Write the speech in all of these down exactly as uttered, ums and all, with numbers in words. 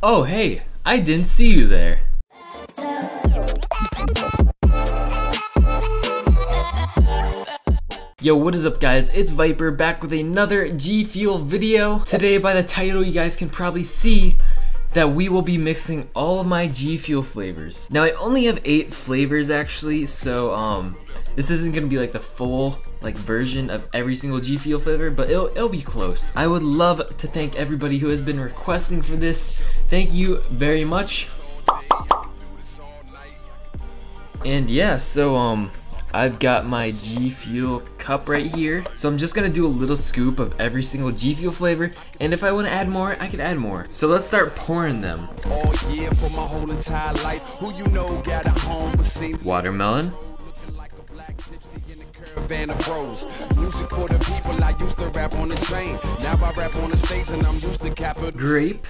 Oh hey, I didn't see you there. Yo, what is up guys? It's Viper back with another G Fuel video. Today by the title you guys can probably see that we will be mixing all of my G Fuel flavors. Now I only have eight flavors actually, so um this isn't gonna be like the full like version of every single G Fuel flavor, but it'll, it'll be close. I would love to thank everybody who has been requesting for this. Thank you very much. And yeah, so um I've got my G Fuel cup right here. So I'm just gonna do a little scoop of every single G Fuel flavor, and if I wanna add more, I can add more. So let's start pouring them. Watermelon. Grape.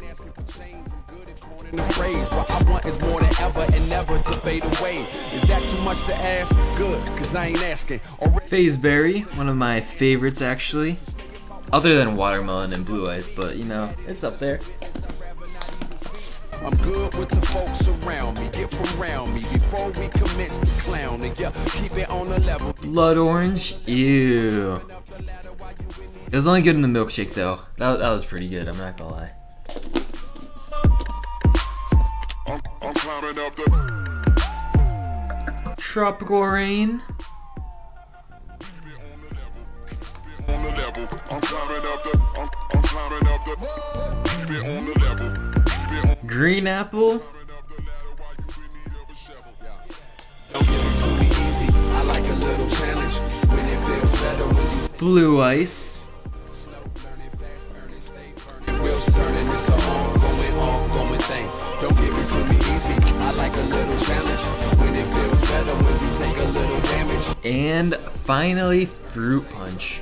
The phrase what I want is more than ever and never to fade away. Is that too much to ask? Good, cause I ain't asking. Phaseberry, one of my favorites actually. Other than watermelon and blue ice, but you know, it's up there. I'm good with the folks around me. Get from around me before we commence the clown. And yeah, keep it on the level. Blood orange, ew. It was only good in the milkshake though. That, that was pretty good, I'm not gonna lie. I'm climbing up the Tropical Rain. Green Apple. Blue Ice. Don't give it to me easy. I like a little challenge. When it feels better when you take a little damage. And finally, fruit punch.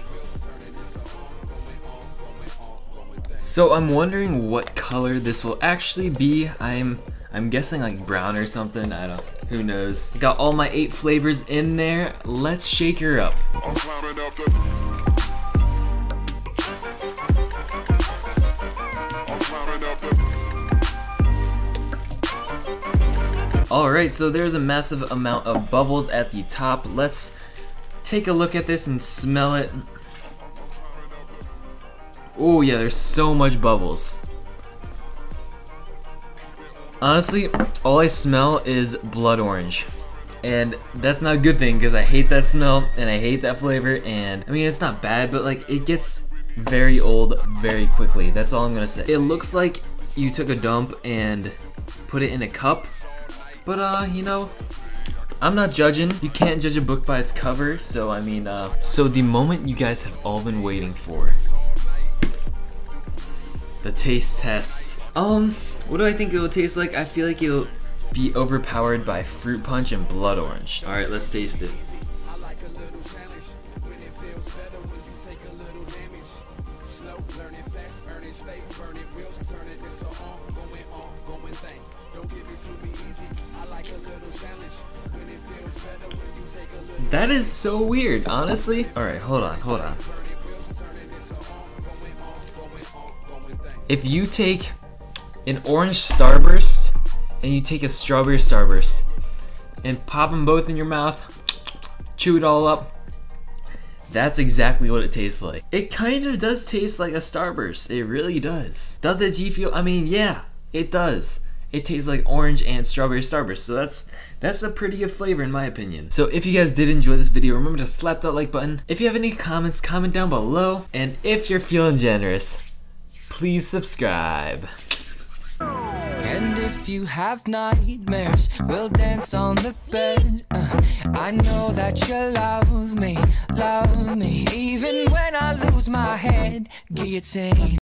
So I'm wondering what color this will actually be. I'm I'm guessing like brown or something. I don't. Who knows? Got all my eight flavors in there. Let's shake her up. I'm climbing up the Alright, so there's a massive amount of bubbles at the top. Let's take a look at this and smell it. Oh yeah, there's so much bubbles. Honestly, all I smell is blood orange. And that's not a good thing because I hate that smell and I hate that flavor, and I mean it's not bad, but like it gets very old very quickly. That's all I'm gonna say. It looks like you took a dump and put it in a cup. But uh, you know, I'm not judging. You can't judge a book by its cover, so I mean, uh, so the moment you guys have all been waiting for. The taste test. Um, what do I think it'll taste like? I feel like it'll be overpowered by fruit punch and blood orange. All right, let's taste it. That is so weird, honestly. Alright, hold on, hold on. If you take an orange Starburst and you take a strawberry Starburst and pop them both in your mouth, chew it all up, that's exactly what it tastes like. It kind of does taste like a Starburst. It really does. Does it G Fuel? I mean, yeah, it does. It tastes like orange and strawberry Starburst, so that's that's a pretty good flavor in my opinion. So if you guys did enjoy this video, remember to slap that like button. If you have any comments, comment down below. And if you're feeling generous, please subscribe. And if you have nightmares, we'll dance on the bed. uh, I know that you love me, love me. Even when I lose my head, guillotine.